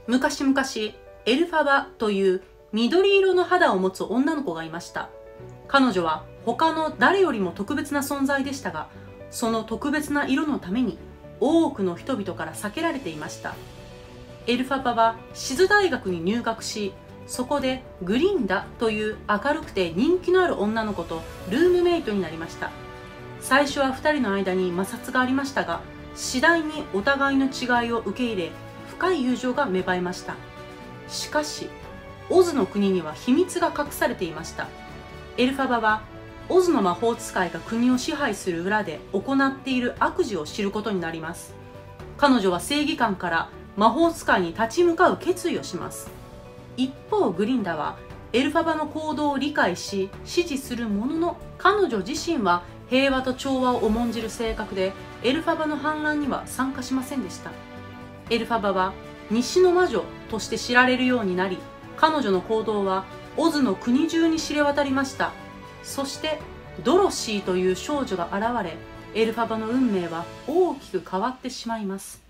昔々、エルファバという緑色の肌を持つ女の子がいました。彼女は他の誰よりも特別な存在でしたが、その特別な色のために多くの人々から避けられていました。エルファバはシズ大学に入学し、そこでグリンダという明るくて人気のある女の子とルームメイトになりました。最初は2人の間に摩擦がありましたが、次第にお互いの違いを受け入れ、深い友情が芽生えました。しかし、オズの国には秘密が隠されていました。エルファバはオズの魔法使いが国を支配する裏で行っている悪事を知ることになります。彼女は正義感から魔法使いに立ち向かう決意をします。一方グリンダはエルファバの行動を理解し支持するものの、彼女自身は平和と調和を重んじる性格でエルファバの反乱には参加しませんでした。エルファバは西の魔女として知られるようになり、彼女の行動はオズの国中に知れ渡りました。そしてドロシーという少女が現れ、エルファバの運命は大きく変わってしまいます。